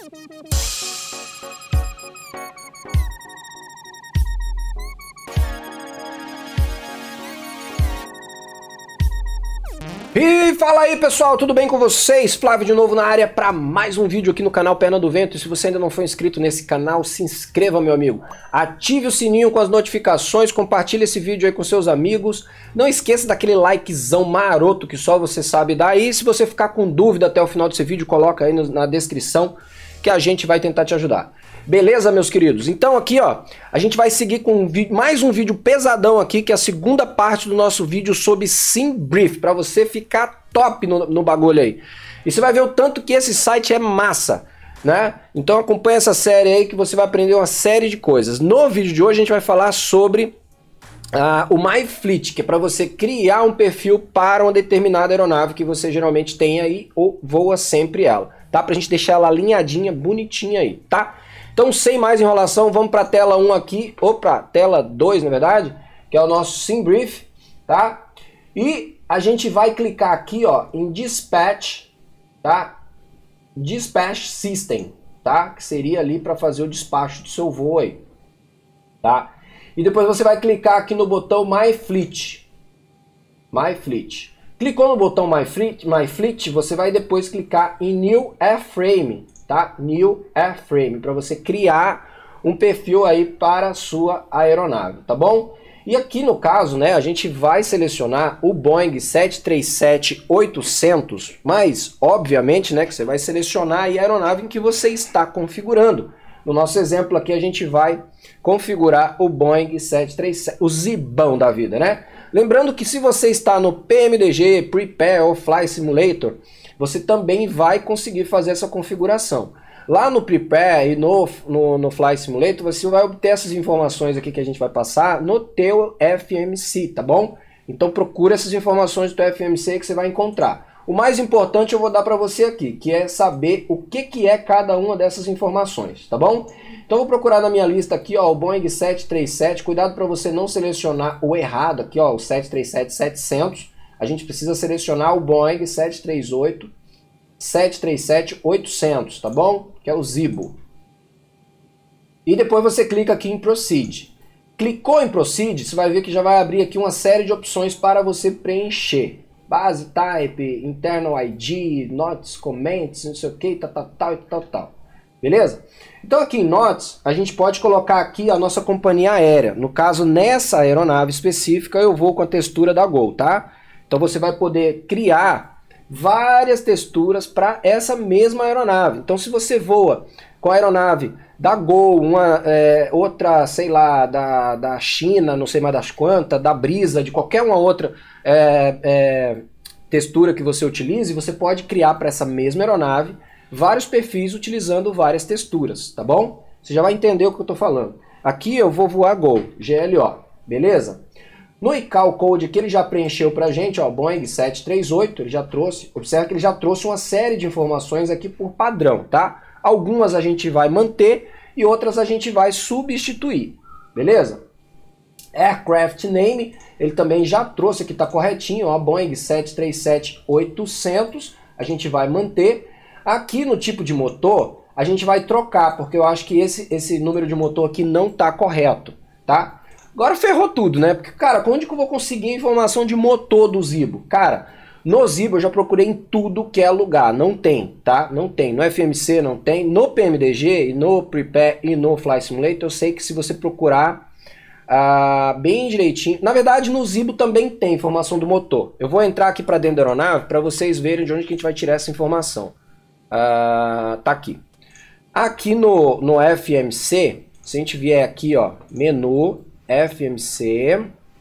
E fala aí pessoal, tudo bem com vocês? Flávio de novo na área para mais um vídeo aqui no canal Perna do Vento. E se você ainda não for inscrito nesse canal, se inscreva, meu amigo. Ative o sininho com as notificações, compartilhe esse vídeo aí com seus amigos. Não esqueça daquele likezão maroto que só você sabe dar. E se você ficar com dúvida até o final desse vídeo, coloca aí na descrição que a gente vai tentar te ajudar. Beleza, meus queridos? Então aqui, ó, a gente vai seguir com mais um vídeo pesadão aqui, que é a segunda parte do nosso vídeo sobre SimBrief, para você ficar top no bagulho aí. E você vai ver o tanto que esse site é massa, né? Então acompanha essa série aí que você vai aprender uma série de coisas. No vídeo de hoje a gente vai falar sobre o MyFleet, que é para você criar um perfil para uma determinada aeronave que você geralmente tem aí ou voa sempre ela, tá? Pra gente deixar ela alinhadinha, bonitinha aí, tá? Então, sem mais enrolação, vamos para a tela 1 aqui, ou para a tela 2, na verdade, que é o nosso SimBrief, tá? E a gente vai clicar aqui, ó, em Dispatch, tá? Dispatch System, tá? Que seria ali para fazer o despacho do seu voo aí, tá? E depois você vai clicar aqui no botão MyFleet. MyFleet. Clicou no botão MyFleet, você vai depois clicar em New Airframe, tá? New Airframe, para você criar um perfil aí para a sua aeronave, tá bom? E aqui no caso, né, a gente vai selecionar o Boeing 737-800, mas obviamente, né, que você vai selecionar aí a aeronave em que você está configurando. No nosso exemplo aqui a gente vai configurar o Boeing 737, o zibão da vida, né? Lembrando que se você está no PMDG, Prepare ou Flight Simulator, você também vai conseguir fazer essa configuração. Lá no Prepare e no Flight Simulator, você vai obter essas informações aqui que a gente vai passar no teu FMC, tá bom? Então procura essas informações do teu FMC que você vai encontrar. O mais importante eu vou dar para você aqui, que é saber o que é cada uma dessas informações, tá bom? Então eu vou procurar na minha lista aqui, ó, o Boeing 737, cuidado para você não selecionar o errado aqui, ó, o 737-700. A gente precisa selecionar o Boeing 737-800, tá bom? Que é o Zibo. E depois você clica aqui em Proceed. Clicou em Proceed, você vai ver que já vai abrir aqui uma série de opções para você preencher. Base Type, Internal ID, Notes, Comments, não sei o que, tal. Beleza? Então aqui em Notes, a gente pode colocar aqui a nossa companhia aérea. No caso, nessa aeronave específica, eu vou com a textura da Gol, tá? Então você vai poder criar várias texturas para essa mesma aeronave. Então se você voa com a aeronave da Gol, outra, sei lá, da China, não sei mais das quantas, da Brisa, de qualquer uma outra textura que você utilize, você pode criar para essa mesma aeronave vários perfis utilizando várias texturas, tá bom? Você já vai entender o que eu estou falando. Aqui eu vou voar Gol, GLO, beleza? No ICAO Code que ele já preencheu pra gente, ó, Boeing 738, ele já trouxe, observa que ele já trouxe uma série de informações aqui por padrão, tá? Algumas a gente vai manter e outras a gente vai substituir, beleza? Aircraft Name, ele também já trouxe aqui, tá corretinho, ó, Boeing 737-800, a gente vai manter. Aqui no tipo de motor, a gente vai trocar, porque eu acho que esse número de motor aqui não tá correto, tá? Agora ferrou tudo, né? Porque, cara, onde que eu vou conseguir a informação de motor do Zibo? Cara, no Zibo eu já procurei em tudo que é lugar. Não tem, tá? Não tem. No FMC não tem. No PMDG, no Prepare e no Flight Simulator, eu sei que se você procurar bem direitinho... Na verdade, no Zibo também tem informação do motor. Eu vou entrar aqui para dentro da aeronave para vocês verem de onde que a gente vai tirar essa informação. Tá aqui. Aqui no FMC, se a gente vier aqui, ó, menu... FMC,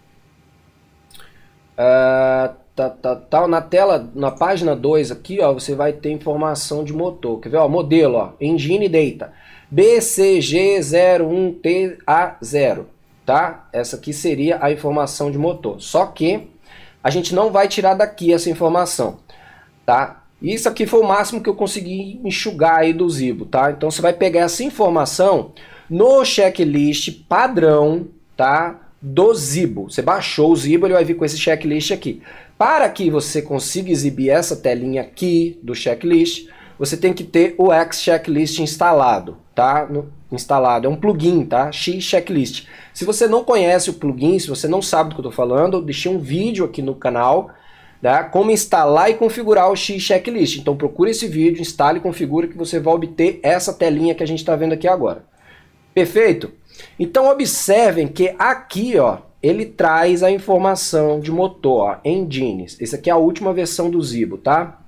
na tela, na página 2 aqui, ó, você vai ter informação de motor. Quer ver, ó, modelo, ó, Engine Data, BCG01TA0, tá? Essa aqui seria a informação de motor. Só que a gente não vai tirar daqui essa informação, tá? Isso aqui foi o máximo que eu consegui enxugar aí do Zibo, tá? Então você vai pegar essa informação no checklist padrão, tá? Do Zibo. Você baixou o Zibo, ele vai vir com esse checklist aqui. Para que você consiga exibir essa telinha aqui do checklist, você tem que ter o X Checklist instalado, tá? Instalado, é um plugin, tá? X Checklist. Se você não conhece o plugin, se você não sabe do que eu tô falando, eu deixei um vídeo aqui no canal, tá? Como instalar e configurar o X Checklist. Então procure esse vídeo, instale e configure que você vai obter essa telinha que a gente está vendo aqui agora. Perfeito? Então observem que aqui, ó, ele traz a informação de motor, ó, engines. Essa aqui é a última versão do Zibo, tá?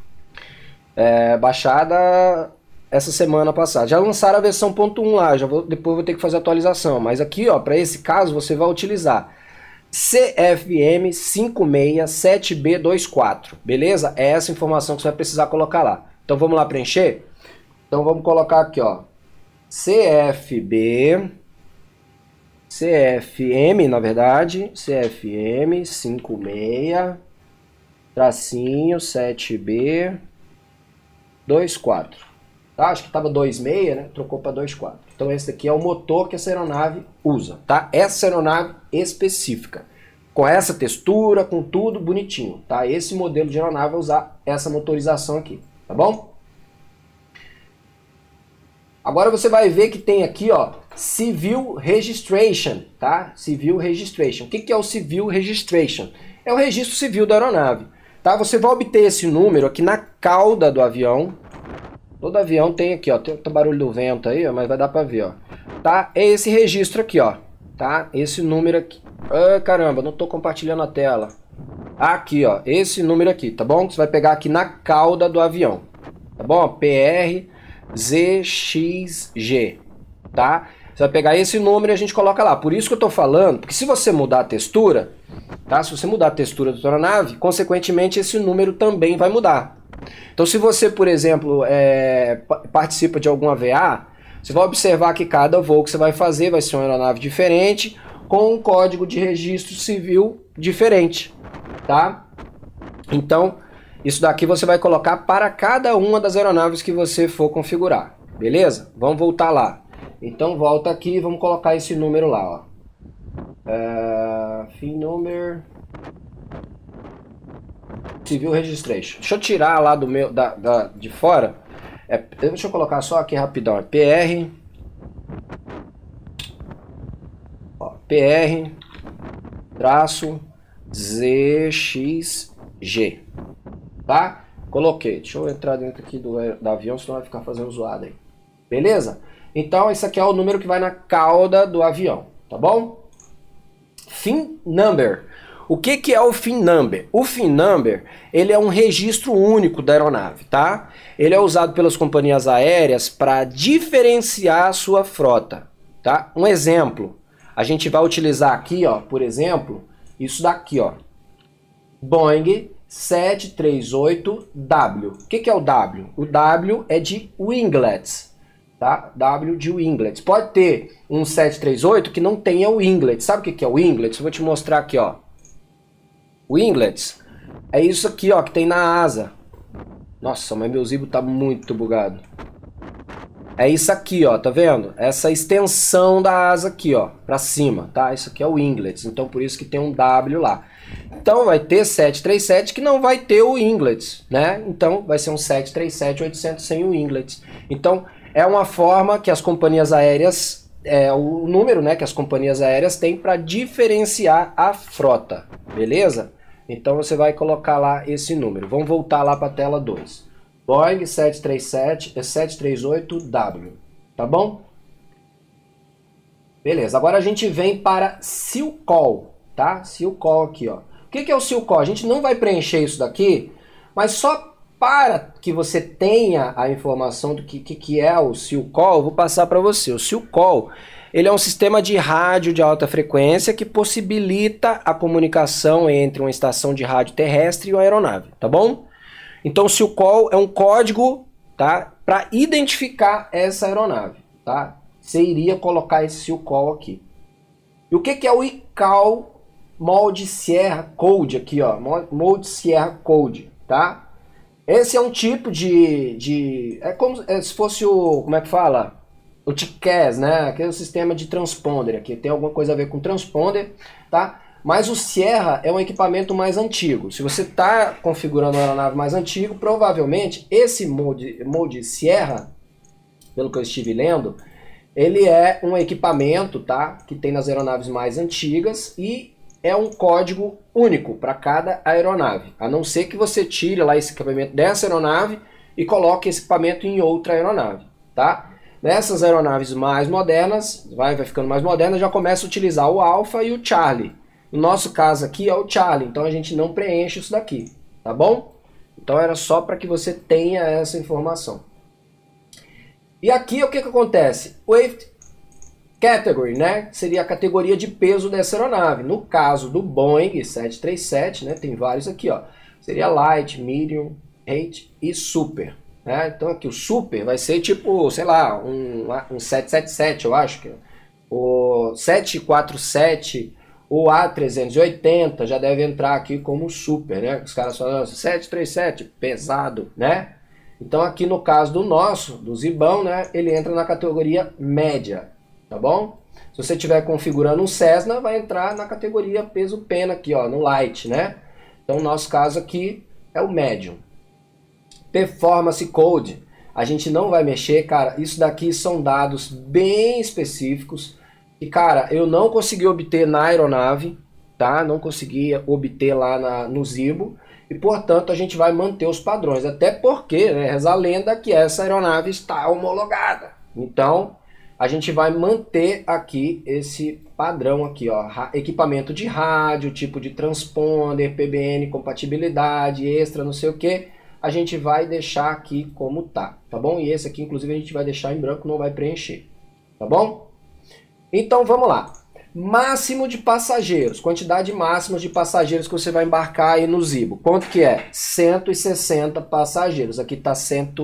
Baixada essa semana passada. Já lançaram a versão 1.1 lá, depois vou ter que fazer a atualização. Mas aqui, ó, para esse caso, você vai utilizar CFM 567B24, beleza? É essa informação que você vai precisar colocar lá. Então vamos lá preencher? Então vamos colocar aqui, ó, CFM, na verdade, CFM 56-7B24. Tá? Acho que estava 2.6, né? Trocou para 2.4. Então esse aqui é o motor que essa aeronave usa, tá? Essa aeronave específica, com essa textura, com tudo bonitinho, tá? Esse modelo de aeronave vai usar essa motorização aqui, tá bom? Agora você vai ver que tem aqui, ó, Civil Registration, tá? Civil Registration. O que é o Civil Registration? É o registro civil da aeronave, tá? Você vai obter esse número aqui na cauda do avião. Todo avião tem aqui, ó, tem o barulho do vento aí, ó, mas vai dar pra ver, ó. Tá? É esse registro aqui, ó, tá? Esse número aqui. Ah, caramba, não tô compartilhando a tela. Aqui, ó, esse número aqui, tá bom? Você vai pegar aqui na cauda do avião, tá bom? PRZXG, tá? Você vai pegar esse número e a gente coloca lá. Por isso que eu tô falando, porque se você mudar a textura, tá? Se você mudar a textura da sua aeronave, consequentemente esse número também vai mudar. Então se você, por exemplo, participa de alguma VA, você vai observar que cada voo que você vai fazer vai ser uma aeronave diferente, com um código de registro civil diferente, tá? Então, isso daqui você vai colocar para cada uma das aeronaves que você for configurar, beleza? Vamos voltar lá. Então volta aqui e vamos colocar esse número lá, ó. FIN number... Civil Registration. Deixa eu tirar lá do meu, de fora. Deixa eu colocar só aqui rapidão. É PR. Ó, PR traço ZXG. Tá? Coloquei. Deixa eu entrar dentro aqui do avião, senão vai ficar fazendo zoada aí. Beleza? Então esse aqui é o número que vai na cauda do avião. Tá bom? FIN number. O que é o FIN number? O FIN number, ele é um registro único da aeronave, tá? Ele é usado pelas companhias aéreas para diferenciar a sua frota, tá? Um exemplo, a gente vai utilizar aqui, ó, por exemplo, isso daqui, ó. Boeing 738W. O que é o W? O W é de winglets, tá? W de winglets. Pode ter um 738 que não tenha o winglet. Sabe o que é o winglet? Eu vou te mostrar aqui, ó. Winglets é isso aqui, ó, que tem na asa. Nossa, mas meu Zibo tá muito bugado. É isso aqui, ó, tá vendo? Essa extensão da asa aqui, ó, pra cima, tá? Isso aqui é o winglets, então por isso que tem um W lá. Então vai ter 737 que não vai ter o winglets, né? Então vai ser um 737-800 sem o winglets. Então é uma forma que as companhias aéreas, o número, né, que as companhias aéreas têm para diferenciar a frota, beleza? Então você vai colocar lá esse número. Vamos voltar lá para a tela 2. Boeing 738W, tá bom? Beleza, agora a gente vem para SILCAL, tá? SILCAL aqui, ó. O que é o SILCAL? A gente não vai preencher isso daqui, mas só para que você tenha a informação do que é o SILCAL, eu vou passar para você. O SILCAL, ele é um sistema de rádio de alta frequência que possibilita a comunicação entre uma estação de rádio terrestre e uma aeronave, tá bom? Então o SILCAL é um código, tá, para identificar essa aeronave, tá? Você iria colocar esse SILCAL aqui. E o que é o ICAO Mode Sierra Code aqui, ó? Mode Sierra Code, tá? Esse é um tipo é como se fosse o, como é que fala? O TCAS, né? Aquele sistema de transponder aqui. Tem alguma coisa a ver com transponder, tá? Mas o Sierra é um equipamento mais antigo. Se você está configurando uma aeronave mais antiga, provavelmente esse Mode Sierra, pelo que eu estive lendo, ele é um equipamento, tá, que tem nas aeronaves mais antigas e é um código único para cada aeronave. A não ser que você tire lá esse equipamento dessa aeronave e coloque esse equipamento em outra aeronave, tá? Nessas aeronaves mais modernas, vai ficando mais moderna, já começa a utilizar o Alpha e o Charlie. No nosso caso aqui é o Charlie, então a gente não preenche isso daqui, tá bom? Então era só para que você tenha essa informação. E aqui o que acontece? Weight Category, né? Seria a categoria de peso dessa aeronave. No caso do Boeing 737, né? Tem vários aqui, ó. Seria Light, Medium, Height e Super. Né? Então aqui o Super vai ser tipo, sei lá, um 777, eu acho que é. O 747, o A380 já deve entrar aqui como Super, né? Os caras falam, 737, pesado, né? Então aqui no caso do nosso, do Zibão, né? Ele entra na categoria média, tá bom? Se você estiver configurando um Cessna, vai entrar na categoria peso pena aqui, ó, no Light, né? Então o nosso caso aqui é o Medium. Performance Code, a gente não vai mexer, cara, isso daqui são dados bem específicos e, cara, eu não consegui obter na aeronave, tá? Não consegui obter lá no Zibo e, portanto, a gente vai manter os padrões, até porque, né, reza a lenda que essa aeronave está homologada. Então, a gente vai manter aqui esse padrão aqui, ó, equipamento de rádio, tipo de transponder, PBN, compatibilidade, extra, não sei o que. A gente vai deixar aqui como tá bom? E esse aqui, inclusive, a gente vai deixar em branco, não vai preencher, tá bom? Então, vamos lá. Máximo de passageiros, quantidade máxima de passageiros que você vai embarcar aí no Zibo. Quanto que é? 160 passageiros, aqui tá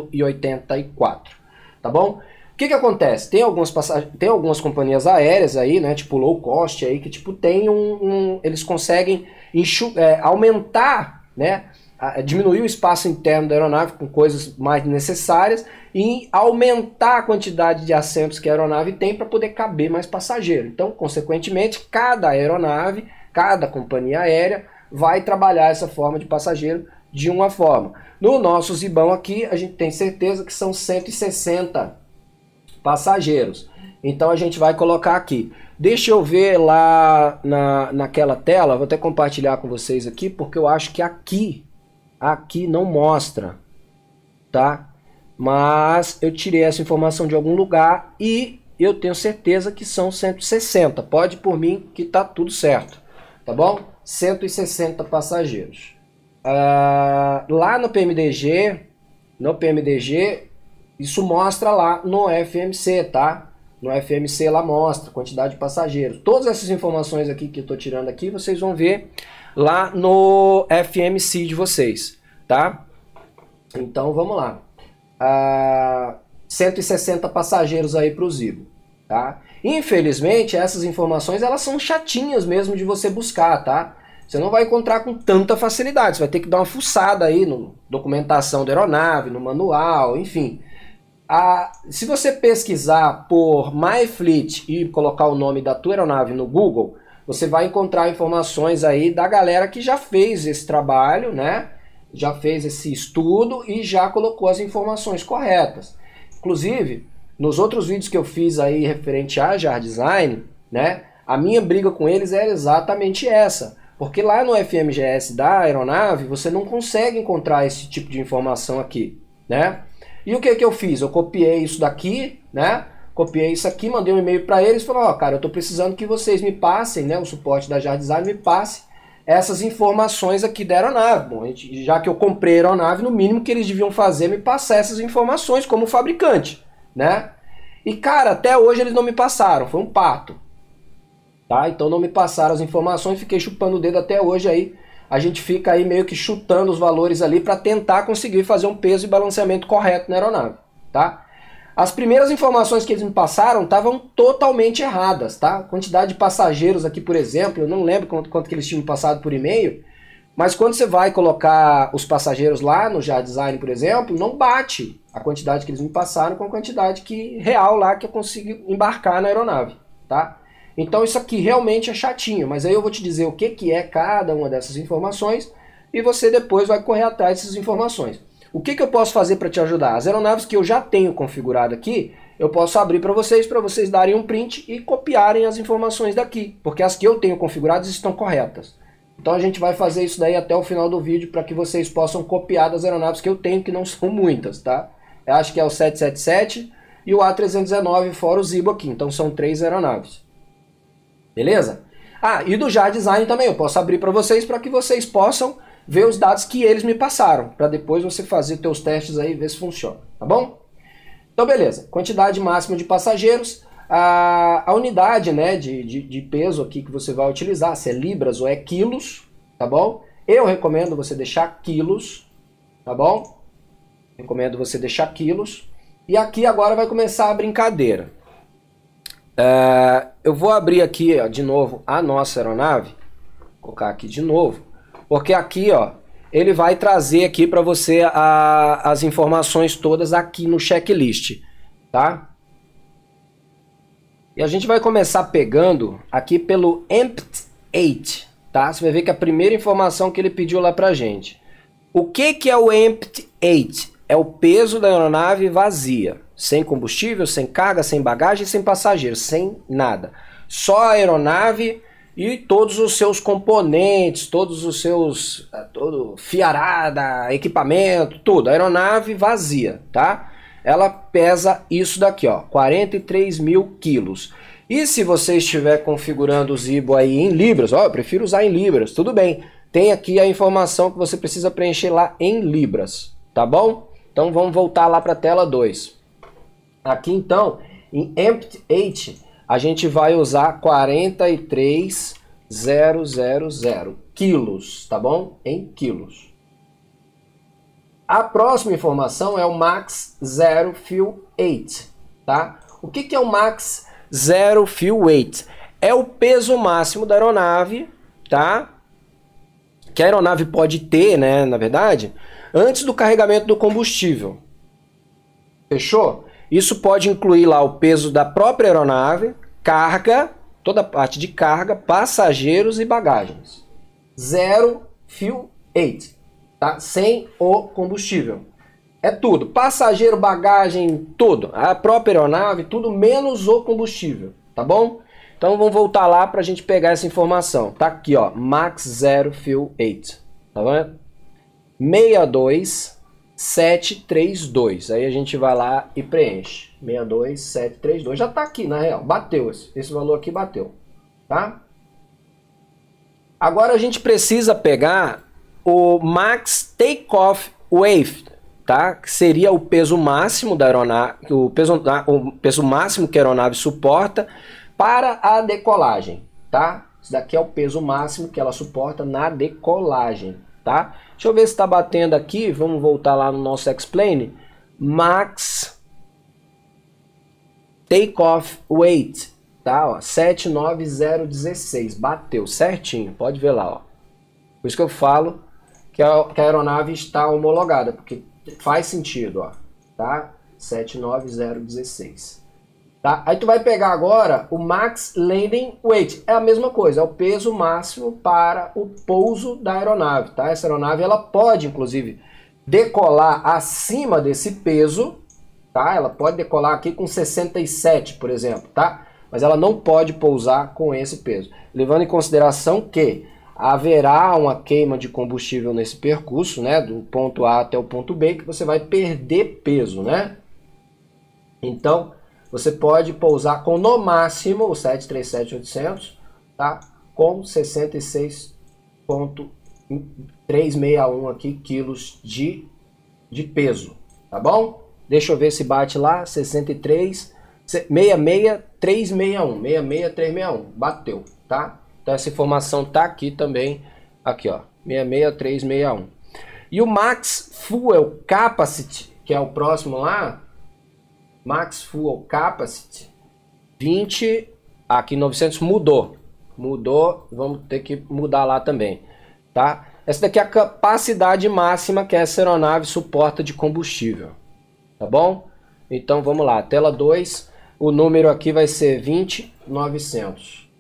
184, tá bom? O que acontece? Tem algumas companhias aéreas aí, né, tipo low cost aí, que tipo tem eles conseguem aumentar, né, diminuir o espaço interno da aeronave com coisas mais necessárias e aumentar a quantidade de assentos que a aeronave tem para poder caber mais passageiro. Então, consequentemente, cada aeronave, cada companhia aérea vai trabalhar essa forma de passageiro de uma forma. No nosso Zibão aqui, a gente tem certeza que são 160 passageiros. Então a gente vai colocar aqui. Deixa eu ver lá naquela tela, vou até compartilhar com vocês aqui, porque eu acho que aqui não mostra, tá? Mas eu tirei essa informação de algum lugar e eu tenho certeza que são 160. Pode ir por mim que tá tudo certo, tá bom? 160 passageiros. Lá no PMDG, isso mostra lá no FMC, tá? No FMC lá mostra quantidade de passageiros. Todas essas informações aqui que eu tô tirando aqui, vocês vão ver lá no FMC de vocês, tá? Então vamos lá. 160 passageiros aí para o Zibo, tá? Infelizmente essas informações elas são chatinhas mesmo de você buscar, tá? Você não vai encontrar com tanta facilidade, você vai ter que dar uma fuçada aí na documentação da aeronave, no manual, enfim. Se você pesquisar por MyFleet e colocar o nome da tua aeronave no Google, você vai encontrar informações aí da galera que já fez esse trabalho, né? Já fez esse estudo e já colocou as informações corretas. Inclusive, nos outros vídeos que eu fiz aí referente a Jar Design, né? A minha briga com eles era exatamente essa. Porque lá no FMGS da aeronave, você não consegue encontrar esse tipo de informação aqui, né? E o que eu fiz? Eu copiei isso daqui, né? Copiei isso aqui, mandei um e-mail para eles, falou, ó, cara, eu tô precisando que vocês me passem, né? O suporte da Jar Design me passe essas informações aqui da aeronave. Bom, já que eu comprei a aeronave, no mínimo que eles deviam fazer é me passar essas informações como fabricante, né? E, cara, até hoje eles não me passaram, foi um pato. Tá? Então não me passaram as informações, fiquei chupando o dedo até hoje aí. A gente fica aí meio que chutando os valores ali para tentar conseguir fazer um peso e balanceamento correto na aeronave, tá? As primeiras informações que eles me passaram estavam totalmente erradas, tá? Quantidade de passageiros aqui, por exemplo, eu não lembro quanto que eles tinham passado por e-mail, mas quando você vai colocar os passageiros lá no Jar Design, por exemplo, não bate a quantidade que eles me passaram com a quantidade real lá que eu consigo embarcar na aeronave, tá? Então isso aqui realmente é chatinho, mas aí eu vou te dizer o que, que é cada uma dessas informações e você depois vai correr atrás dessas informações. O que, que eu posso fazer para te ajudar? As aeronaves que eu já tenho configurado aqui, eu posso abrir para vocês darem um print e copiarem as informações daqui, porque as que eu tenho configuradas estão corretas. Então a gente vai fazer isso daí até o final do vídeo para que vocês possam copiar das aeronaves que eu tenho, que não são muitas, tá? Eu acho que é o 777 e o A319 fora o Zibo aqui, então são 3 aeronaves. Beleza? Ah, e do JAR Design também eu posso abrir para vocês para que vocês possam ver os dados que eles me passaram, para depois você fazer teus testes aí e ver se funciona, tá bom? Então beleza, quantidade máxima de passageiros, a unidade, né, de peso aqui que você vai utilizar, se é libras ou é quilos, tá bom? Eu recomendo você deixar quilos, tá bom? Recomendo você deixar quilos. E aqui agora vai começar a brincadeira. Eu vou abrir aqui, ó, de novo a nossa aeronave, vou colocar aqui de novo, porque aqui, ó, ele vai trazer aqui para você as informações todas aqui no checklist, tá? E a gente vai começar pegando aqui pelo Empty 8, tá? Você vai ver que a primeira informação que ele pediu lá pra gente. O que que é o Empty 8? É o peso da aeronave vazia, sem combustível, sem carga, sem bagagem, sem passageiros, sem nada. Só a aeronave e todos os seus componentes, todos os seus fiarada, equipamento, tudo. A aeronave vazia, tá? Ela pesa isso daqui, ó, 43 mil quilos. E se você estiver configurando o Zibo aí em libras, ó, eu prefiro usar em libras, tudo bem. Tem aqui a informação que você precisa preencher lá em libras, tá bom? Então vamos voltar lá para a tela 2. Aqui então, em Empty 8, a gente vai usar 43.000 quilos, tá bom? Em quilos. A próxima informação é o Max Zero Fuel Weight, tá? O que que é o Max Zero Fuel Weight? É o peso máximo da aeronave, tá? Que a aeronave pode ter, né, na verdade, antes do carregamento do combustível. Fechou? Isso pode incluir lá o peso da própria aeronave, carga, toda a parte de carga, passageiros e bagagens. Zero Fuel Weight, tá? Sem o combustível. É tudo, passageiro, bagagem, tudo. A própria aeronave, tudo menos o combustível, tá bom? Então vamos voltar lá para a gente pegar essa informação. Tá aqui, ó, Max Zero Fuel Weight, tá vendo? 62732. Aí a gente vai lá e preenche. 62732. Já tá aqui, na real. Bateu esse valor aqui, bateu, tá? Agora a gente precisa pegar o Max Takeoff Weight, tá? Que seria o peso máximo da aeronave, o peso máximo que a aeronave suporta para a decolagem, tá? Isso daqui é o peso máximo que ela suporta na decolagem, tá? Deixa eu ver se está batendo aqui. Vamos voltar lá no nosso Explain. Max Takeoff Weight, tá? Ó, 79016. Bateu certinho. Pode ver lá, ó. Por isso que eu falo que a aeronave está homologada, porque faz sentido, ó, tá? 79016. Tá? Aí tu vai pegar agora o Max Landing Weight, é a mesma coisa, é o peso máximo para o pouso da aeronave, tá? Essa aeronave ela pode inclusive decolar acima desse peso, tá? Ela pode decolar aqui com 67, por exemplo, tá? Mas ela não pode pousar com esse peso, levando em consideração que haverá uma queima de combustível nesse percurso, né? Do ponto A até o ponto B, que você vai perder peso, né? Então você pode pousar com no máximo o 737-800, tá? Com 66,361 aqui quilos de peso, tá bom? Deixa eu ver se bate lá, 66361, bateu, tá? Então essa informação tá aqui também, aqui ó, 66361. E o Max Fuel Capacity, que é o próximo lá, Max Fuel Capacity 20, aqui 900 mudou, vamos ter que mudar lá também, tá? Essa daqui é a capacidade máxima que essa aeronave suporta de combustível, tá bom? Então vamos lá, tela 2, o número aqui vai ser 20.900,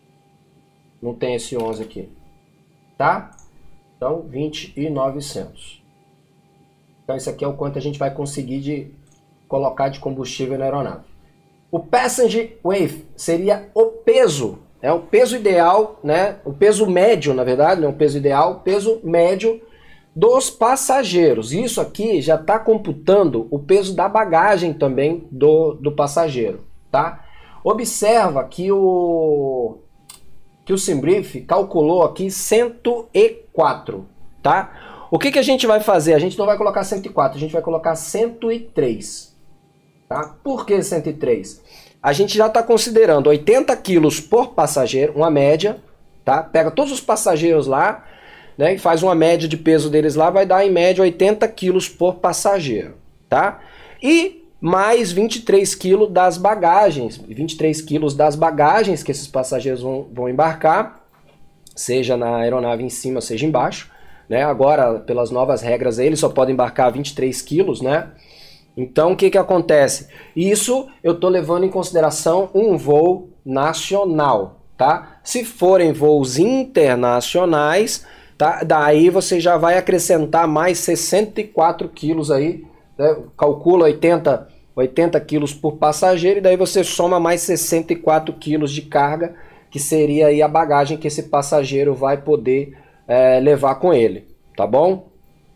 Não tem esse 11 aqui, tá? Então, 20.900. Então, isso aqui é o quanto a gente vai conseguir de colocar de combustível na aeronave. O passenger weight seria o peso, é o peso ideal, né? O peso médio, na verdade, não é o peso ideal, o peso médio dos passageiros. Isso aqui já está computando o peso da bagagem também do passageiro, tá? Observa que o SimBrief calculou aqui 104, tá? O que a gente vai fazer? A gente não vai colocar 104, a gente vai colocar 103, tá? Por que 103? A gente já está considerando 80 quilos por passageiro, uma média, tá? Pega todos os passageiros lá, né, e faz uma média de peso deles lá, vai dar em média 80 quilos por passageiro, tá? E mais 23 quilos das bagagens, 23 quilos das bagagens que esses passageiros vão embarcar, seja na aeronave em cima, seja embaixo, né? Agora, pelas novas regras aí, eles só podem embarcar 23 quilos, né? Então, o que acontece? Isso eu estou levando em consideração um voo nacional, tá? Se forem voos internacionais, tá? Daí você já vai acrescentar mais 64 quilos aí, né? Calcula 80 quilos por passageiro e daí você soma mais 64 quilos de carga, que seria aí a bagagem que esse passageiro vai poder levar com ele, tá bom?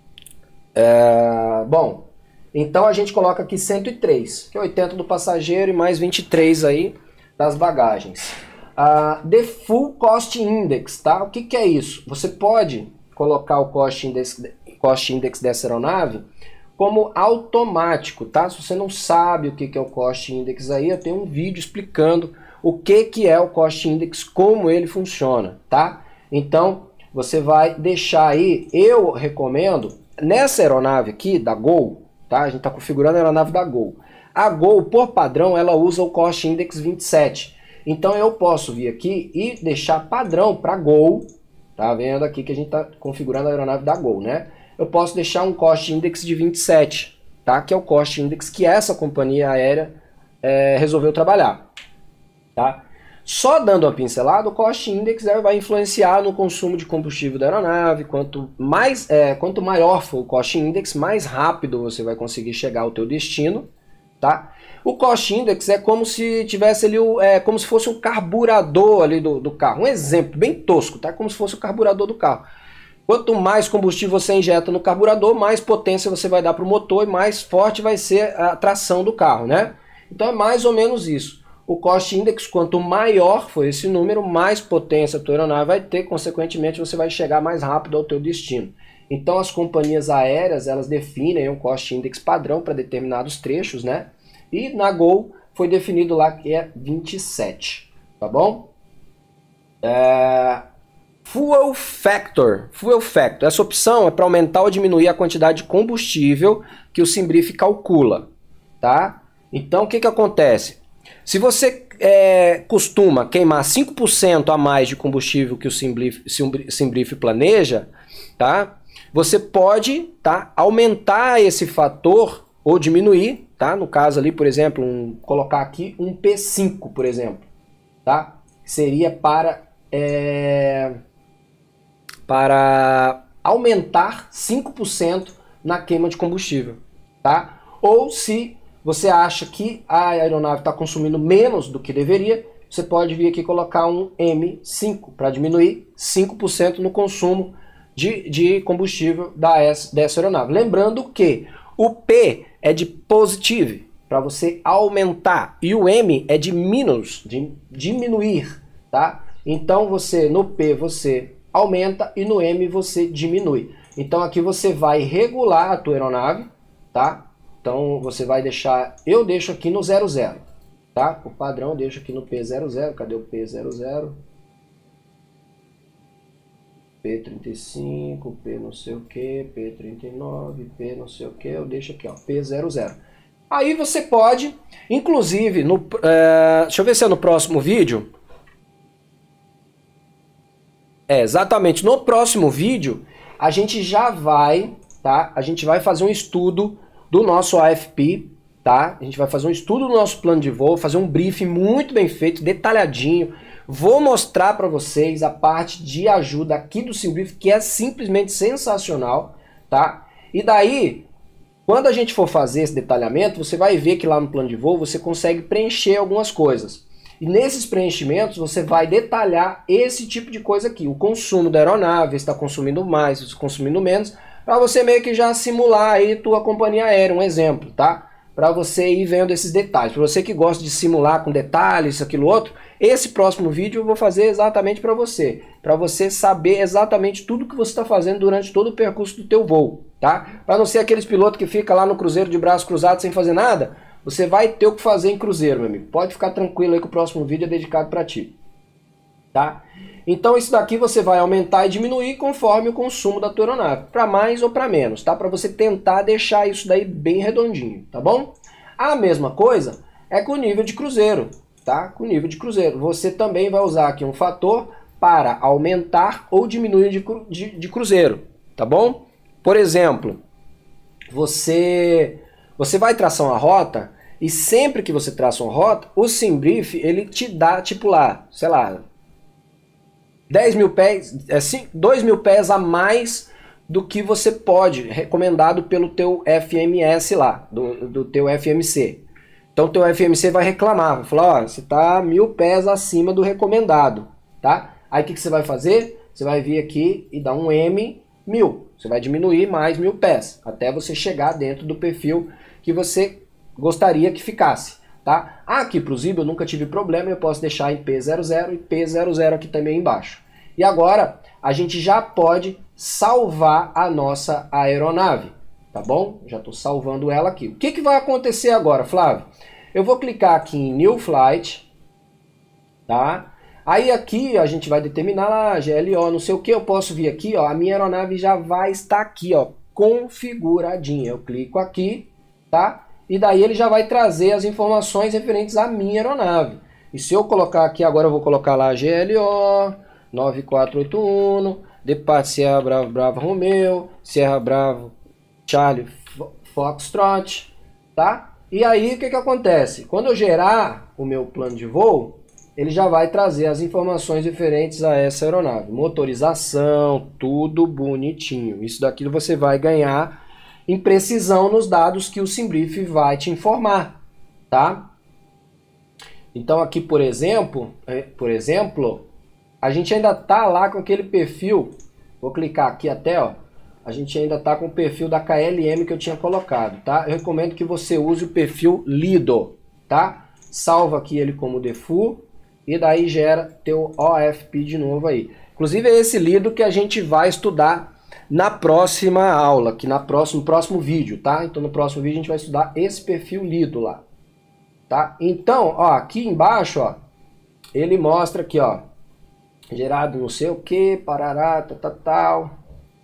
Bom, então a gente coloca aqui 103, que é 80 do passageiro e mais 23 aí das bagagens. The Full Cost Index, tá? O que é isso? Você pode colocar o Cost Index dessa aeronave como automático, tá? Se você não sabe o que é o Cost Index aí, eu tenho um vídeo explicando o que é o Cost Index, como ele funciona, tá? Então, você vai deixar aí, eu recomendo, nessa aeronave aqui, da Gol, tá? A gente está configurando a aeronave da Gol. A Gol, por padrão, ela usa o Cost Index 27. Então eu posso vir aqui e deixar padrão para Gol, tá vendo aqui que a gente está configurando a aeronave da Gol, né? Eu posso deixar um Cost Index de 27, tá? Que é o Cost Index que essa companhia aérea resolveu trabalhar, tá? Só dando uma pincelada, o Cost Index vai influenciar no consumo de combustível da aeronave. Quanto maior for o Cost Index, mais rápido você vai conseguir chegar ao teu destino, tá? O Cost Index é como se tivesse ali, como se fosse um carburador ali do carro. Um exemplo bem tosco, tá? Como se fosse o carburador do carro. Quanto mais combustível você injeta no carburador, mais potência você vai dar para o motor e mais forte vai ser a tração do carro, né? Então é mais ou menos isso. O Cost Index, quanto maior for esse número, mais potência a tua aeronave vai ter, consequentemente você vai chegar mais rápido ao teu destino. Então as companhias aéreas, elas definem um Cost Index padrão para determinados trechos, né? E na Gol foi definido lá que é 27, tá bom? Fuel Factor. Essa opção é para aumentar ou diminuir a quantidade de combustível que o SimBrief calcula, tá? Então o que acontece? Se você costuma queimar 5% a mais de combustível que o SimBrief planeja, tá? Você pode, tá, aumentar esse fator ou diminuir, tá? No caso ali, por exemplo, colocar aqui um P5, por exemplo, tá? Seria para aumentar 5% na queima de combustível, tá? Ou se você acha que a aeronave está consumindo menos do que deveria, você pode vir aqui colocar um M5 para diminuir 5% no consumo de combustível dessa aeronave. Lembrando que o P é de positive, para você aumentar, e o M é de minus, de diminuir, tá? Então no P você aumenta e no M você diminui. Então aqui você vai regular a tua aeronave, tá? Então você vai deixar, eu deixo aqui no 00, tá? O padrão eu deixo aqui no P00, cadê o P00? P35, P não sei o que, P39, P não sei o que, eu deixo aqui, ó, P00. Aí você pode, inclusive, deixa eu ver se é no próximo vídeo. Exatamente, no próximo vídeo a gente já vai, tá? A gente vai fazer um estudo do nosso AFP, tá? A gente vai fazer um estudo do nosso plano de voo, fazer um briefing muito bem feito, detalhadinho. Vou mostrar para vocês a parte de ajuda aqui do SimBrief, que é simplesmente sensacional, tá? E daí, quando a gente for fazer esse detalhamento, você vai ver que lá no plano de voo você consegue preencher algumas coisas. E nesses preenchimentos você vai detalhar esse tipo de coisa aqui, o consumo da aeronave, está consumindo mais, está consumindo menos, para você meio que já simular aí tua companhia aérea, um exemplo, tá? Para você ir vendo esses detalhes. Para você que gosta de simular com detalhes, isso, aquilo, outro, esse próximo vídeo eu vou fazer exatamente para você saber exatamente tudo que você está fazendo durante todo o percurso do teu voo, tá? Para não ser aqueles pilotos que fica lá no cruzeiro de braço cruzado sem fazer nada, você vai ter o que fazer em cruzeiro, meu amigo. Pode ficar tranquilo aí que o próximo vídeo é dedicado para ti, tá? Então isso daqui você vai aumentar e diminuir conforme o consumo da tua aeronave, para mais ou para menos, tá? Para você tentar deixar isso daí bem redondinho, tá bom? A mesma coisa é com o nível de cruzeiro, tá? Com o nível de cruzeiro. Você também vai usar aqui um fator para aumentar ou diminuir de cruzeiro, tá bom? Por exemplo, você vai traçar uma rota e sempre que você traça uma rota, o SimBrief, ele te dá, tipo lá, sei lá, 10 mil pés, 2 mil pés a mais do que você pode, recomendado pelo teu FMS lá, do teu FMC. Então o teu FMC vai reclamar, vai falar, ó, você está 1000 pés acima do recomendado, tá? Aí o que você vai fazer? Você vai vir aqui e dar um M1000. Você vai diminuir mais 1000 pés, até você chegar dentro do perfil que você gostaria que ficasse, tá? Aqui para o Zibo eu nunca tive problema, eu posso deixar em P00 e P00 aqui também embaixo. E agora a gente já pode salvar a nossa aeronave, tá bom? Já estou salvando ela aqui. O que vai acontecer agora, Flávio? Eu vou clicar aqui em New Flight, tá? Aí aqui a gente vai determinar lá, GLO, não sei o que, eu posso vir aqui, ó, a minha aeronave já vai estar aqui, ó, configuradinha. Eu clico aqui, tá? E daí ele já vai trazer as informações referentes à minha aeronave. E se eu colocar aqui, agora eu vou colocar lá GLO 9481, Depart Sierra Bravo Bravo Romeo, Sierra Bravo Charlie Foxtrot, tá? E aí o que acontece? Quando eu gerar o meu plano de voo, ele já vai trazer as informações referentes a essa aeronave. Motorização, tudo bonitinho. Isso daqui você vai ganhar em precisão nos dados que o SimBrief vai te informar, tá? Então aqui, por exemplo, a gente ainda tá lá com aquele perfil, vou clicar aqui até, ó, a gente ainda tá com o perfil da KLM que eu tinha colocado, tá? Eu recomendo que você use o perfil Lido, tá? Salva aqui ele como default e daí gera teu OFP de novo aí. Inclusive é esse Lido que a gente vai estudar na próxima aula, aqui no próximo vídeo, tá? Então no próximo vídeo a gente vai estudar esse perfil Lido lá, tá? Então, ó, aqui embaixo, ó, ele mostra aqui, ó, gerado não sei o que, parará, tal.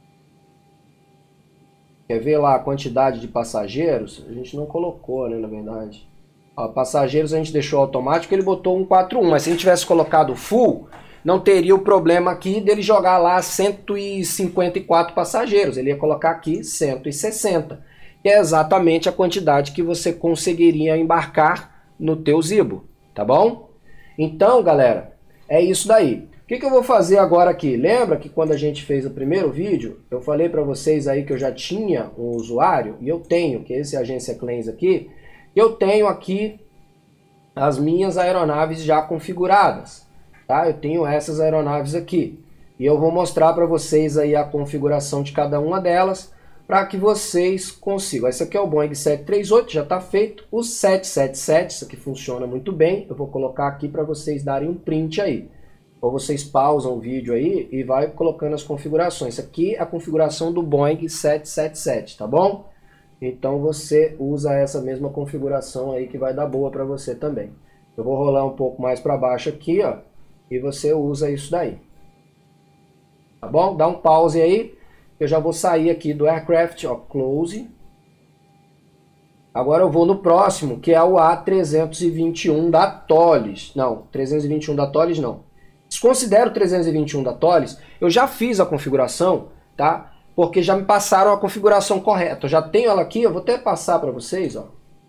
Quer ver lá a quantidade de passageiros? A gente não colocou, né, na verdade. Ó, passageiros a gente deixou automático, ele botou 141, mas se a gente tivesse colocado full, não teria o problema aqui dele jogar lá 154 passageiros. Ele ia colocar aqui 160, que é exatamente a quantidade que você conseguiria embarcar no teu Zibo, tá bom? Então, galera, é isso daí. O que eu vou fazer agora aqui? Lembra que quando a gente fez o primeiro vídeo, eu falei para vocês aí que eu já tinha um usuário, e eu tenho, que é esse Agência Claims aqui, eu tenho aqui as minhas aeronaves já configuradas, tá? Eu tenho essas aeronaves aqui, e eu vou mostrar para vocês aí a configuração de cada uma delas, para que vocês consigam. Esse aqui é o Boeing 738, já está feito. O 777, isso aqui funciona muito bem, eu vou colocar aqui para vocês darem um print aí. Ou vocês pausam o vídeo aí e vai colocando as configurações. Isso aqui é a configuração do Boeing 777, tá bom? Então você usa essa mesma configuração aí que vai dar boa para você também. Eu vou rolar um pouco mais para baixo aqui, ó, e você usa isso daí. Tá bom? Dá um pause aí. Eu já vou sair aqui do Aircraft, ó, Close. Agora eu vou no próximo, que é o A321 da Tolis. Não, 321 da Tolis não. Desconsidero o 321 da Tolis, eu já fiz a configuração, tá? Porque já me passaram a configuração correta. Eu já tenho ela aqui, eu vou até passar para vocês, ó.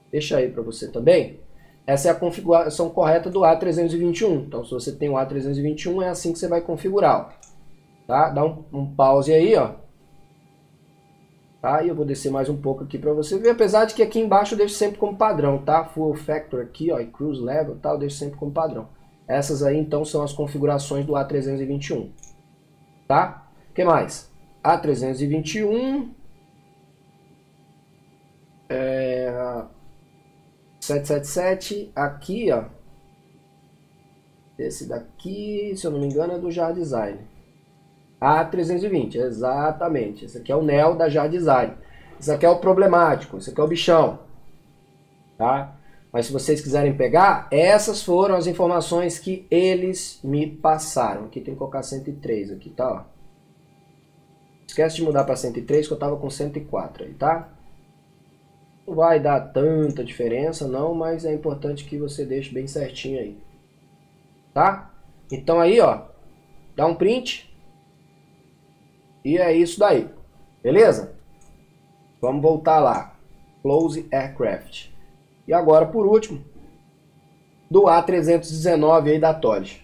Deixa aí para você também. Essa é a configuração correta do A321. Então, se você tem o A321, é assim que você vai configurar. Ó. Tá? Dá um pause aí, ó. Tá? E eu vou descer mais um pouco aqui para você ver. Apesar de que aqui embaixo eu deixo sempre como padrão, tá? Full Factor aqui, ó, e Cruise Level e tal, eu deixo sempre como padrão. Essas aí, então, são as configurações do A321. Tá? O que mais? A321... 777, aqui, ó. Esse daqui, se eu não me engano, é do JAR Design. A320, exatamente. Esse aqui é o Neo da JAR Design. Esse aqui é o problemático, esse aqui é o bichão. Tá? Mas se vocês quiserem pegar, essas foram as informações que eles me passaram. Aqui tem que colocar 103 aqui, tá? Ó. Esquece de mudar para 103 que eu tava com 104 aí, tá? Não vai dar tanta diferença não, mas é importante que você deixe bem certinho aí. Tá? Então aí, ó, dá um print. E é isso daí. Beleza? Vamos voltar lá. Close Aircraft. E agora, por último, do A319 aí da Tolley.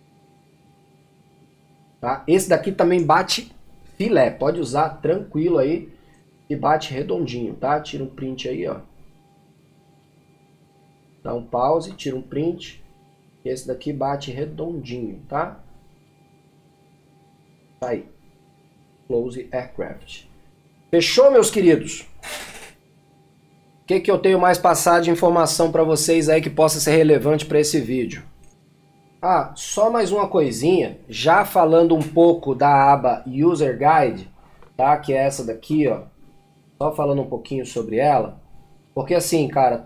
Tá? Esse daqui também bate filé. Pode usar tranquilo aí. E bate redondinho, tá? Tira um print aí, ó. Dá um pause, tira um print. Esse daqui bate redondinho, tá? Tá aí. Close Aircraft. Fechou, meus queridos? O que eu tenho mais passado de informação para vocês aí que possa ser relevante para esse vídeo? Ah, só mais uma coisinha. Já falando um pouco da aba User Guide, tá? Que é essa daqui, ó. Só falando um pouquinho sobre ela, porque assim, cara,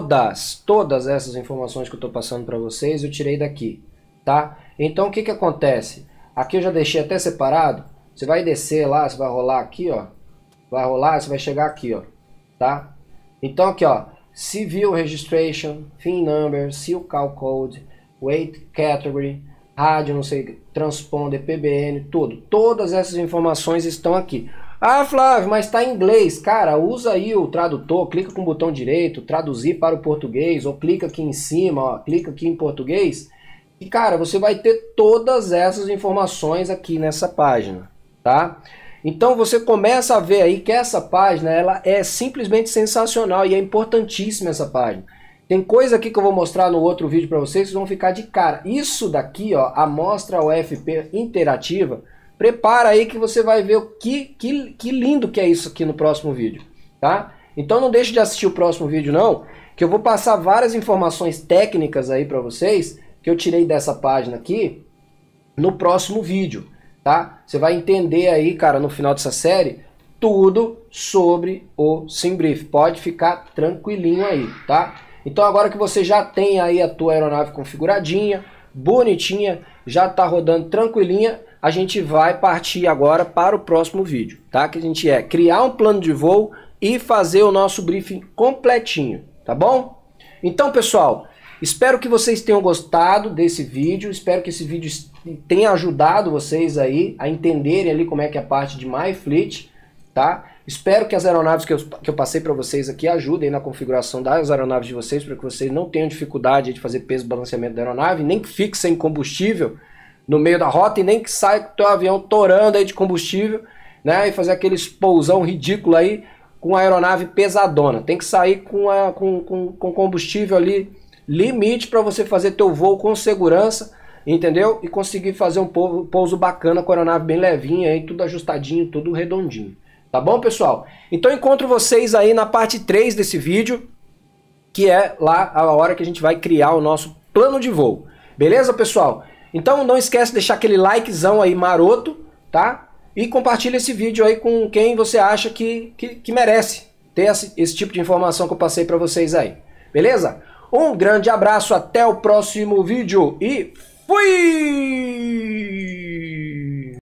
todas essas informações que eu tô passando para vocês, eu tirei daqui, tá? Então, o que acontece? Aqui eu já deixei até separado, você vai descer lá, você vai rolar aqui, ó, vai rolar, você vai chegar aqui, ó, tá? Então, aqui, ó, Civil Registration, FIN Number, Seal Call Code, Weight Category, rádio, não sei, transponder, PBN, tudo. Todas essas informações estão aqui. Ah, Flávio, mas está em inglês. Cara, usa aí o tradutor, clica com o botão direito, traduzir para o português, ou clica aqui em cima, ó, clica aqui em português. E, cara, você vai ter todas essas informações aqui nessa página, tá? Então, você começa a ver aí que essa página, ela é simplesmente sensacional e é importantíssima essa página. Tem coisa aqui que eu vou mostrar no outro vídeo para vocês que vão ficar de cara. Isso daqui, ó, a Mostra UFP interativa. Prepara aí que você vai ver o que lindo que é isso aqui no próximo vídeo, tá? Então não deixe de assistir o próximo vídeo não, que eu vou passar várias informações técnicas aí para vocês, que eu tirei dessa página aqui, no próximo vídeo, tá? Você vai entender aí, cara, no final dessa série, tudo sobre o SimBrief. Pode ficar tranquilinho aí, tá? Então agora que você já tem aí a tua aeronave configuradinha, bonitinha, já tá rodando tranquilinha, a gente vai partir agora para o próximo vídeo, tá? Que a gente criar um plano de voo e fazer o nosso briefing completinho, tá bom? Então, pessoal, espero que vocês tenham gostado desse vídeo, espero que esse vídeo tenha ajudado vocês aí a entenderem ali como é que é a parte de MyFleet, tá? Espero que as aeronaves que eu passei para vocês aqui ajudem na configuração das aeronaves de vocês, para que vocês não tenham dificuldade de fazer peso e balanceamento da aeronave, nem que fique sem combustível no meio da rota e nem que saia com o teu avião torando aí de combustível, né? E fazer aqueles pousão ridículo aí com a aeronave pesadona. Tem que sair com combustível ali limite para você fazer teu voo com segurança, entendeu? E conseguir fazer um pouso bacana com a aeronave bem levinha aí, tudo ajustadinho, tudo redondinho. Tá bom, pessoal? Então encontro vocês aí na parte 3 desse vídeo, que é lá a hora que a gente vai criar o nosso plano de voo. Beleza, pessoal? Então não esquece de deixar aquele likezão aí maroto, tá? E compartilha esse vídeo aí com quem você acha que merece ter esse tipo de informação que eu passei para vocês aí. Beleza? Um grande abraço, até o próximo vídeo e fui!